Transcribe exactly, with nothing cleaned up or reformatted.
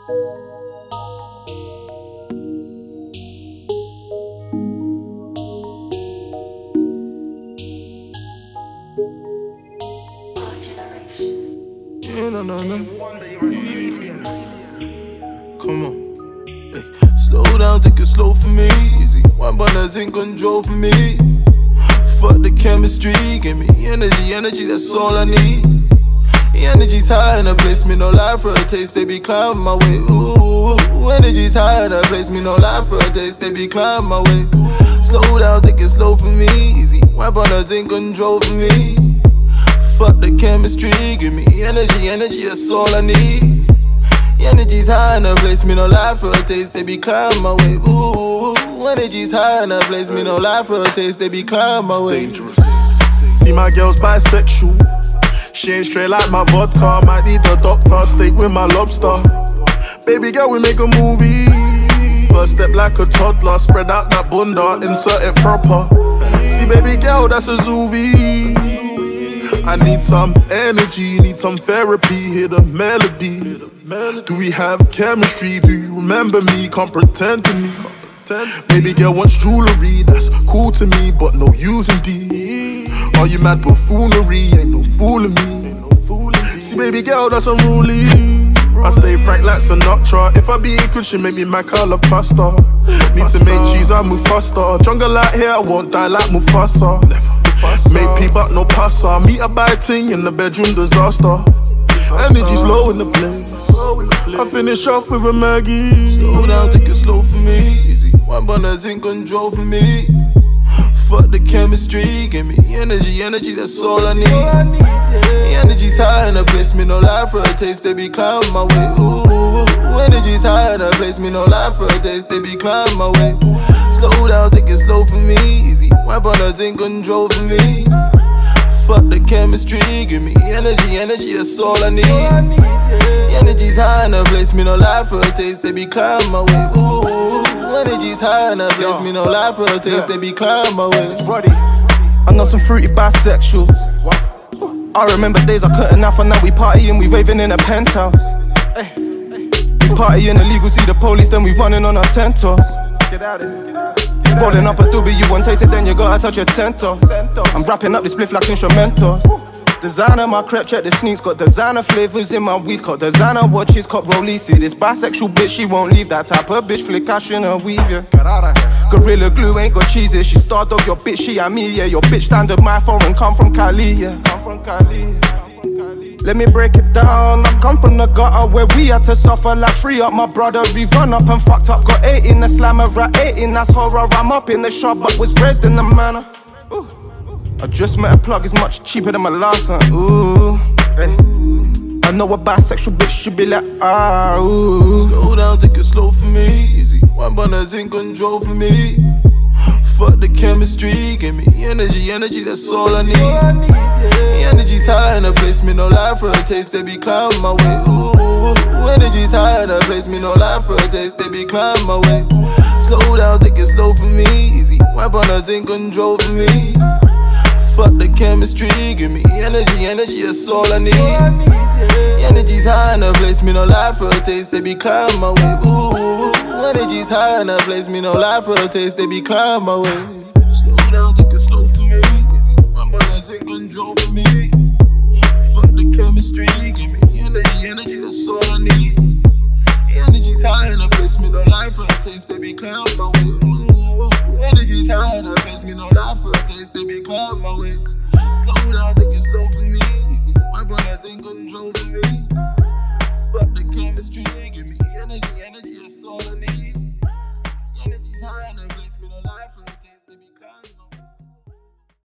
No, no, no. Come on. Hey. Slow down, take it slow for me. Easy. One bana's in control for me. Fuck the chemistry, give me energy, energy, that's all I need. The energy's high and a place me no lie for a taste, baby, climb my way. Ooh, energy's high and a place me no lie for a taste, baby, climb my way. Slow down, take it slow for me. Easy. One bana's in control for me. Fuck the chemistry, give me energy, energy, that's all I need. The energy's high and a place me no lie for a taste, baby, climb my way. Ooh, energy's high and a place me no lie for a taste, baby, climb my way. Dangerous. See my girl's bisexual. She ain't straight like my vodka. Might need the doctor, steak with my lobster. Baby girl, we make a movie. First step like a toddler, spread out that bunda, insert it proper. See baby girl, that's a zoovie. I need some energy, need some therapy, hear the melody. Do we have chemistry? Do you remember me? Can't pretend to me. Baby girl wants jewelry, that's cool to me, but no use indeed. Are you mad buffoonery? Ain't no fooling me. See baby girl, that's unruly. I stay frank like Sinatra. If I be good, she make me my color pasta. Need to make cheese, I move faster. Jungle out here, I won't die like Mufasa. Make pee but no pasta. Meet a biting in the bedroom, disaster. Energy's low in the place. I finish off with a Maggie. Slow down, take it slow for me. Easy. One bana's in control for me. Fuck the chemistry, give me energy, energy, that's all I need. The energy's high and a place me no lie for a taste, baby, climb my way. Ooh, energy's high and a place me no lie for a taste, baby, climb my way. Slow down, take it slow for me. Easy. One bana's in control for me. Fuck the chemistry, give me energy, energy, that's all I need. The energy's high and a place me no lie for a taste, baby, climb my way. Ooh, energy's high and a place me no lie for a taste, baby, climb my way. I know some fruity bisexuals. I remember days I couldn't have, and now we partying, we raving in a penthouse. We partying illegal, see the police, then we running on our ten toes. Get out of here. Rolling up a doobie, you won't taste it, then you gotta touch your tento. I'm wrapping up this spliff like instrumentals. Designer my crepe, check the sneaks. Got designer flavors in my weed. Got designer watches, cop rollie. See this bisexual bitch, she won't leave. That type of bitch, flick cash in her weave, yeah. Gorilla glue ain't got cheeses. She starred off your bitch, she and me, yeah. Your bitch standard my foreign, come from Cali, yeah. Come from Cali. Let me break it down. I come from the gutter where we had to suffer like free up my brother. We run up and fucked up. Got eight in the slammer, at eighteen, that's horror. I'm up in the shop, but was raised in the manor. Ooh. I just met a plug, it's much cheaper than my last one. Ooh. Hey. I know a bisexual bitch should be like, ah, ooh. Slow down, take it slow for me. Easy. One bana's in control for me. Fuck the chemistry, give me energy, energy, that's all I need. The energy's high and a place me no lie for a taste, baby, climb my way. Ooh, energy's high and a place me no lie for a taste, baby, climb my way. Slow down, take it slow for me. Easy. One bana's in control for me. Fuck the chemistry, give me energy, energy, that's all I need. The energy's high and a place me no lie for a taste, baby, climb my way. Ooh, energy's high and a place me no lie for a taste, baby, climb my way. Slow down, take it slow for me. One bana's in control for me. Fuck the chemistry, give me energy, energy, that's all I need. The energy's high and a place me no lie for a taste, baby, climb my way. Ooh, energy's high and a place me no lie for a taste, baby, climb my way. Slow down, take it slow for me. Easy. My bana's in control for me. Fuck the chemistry, give me energy, energy.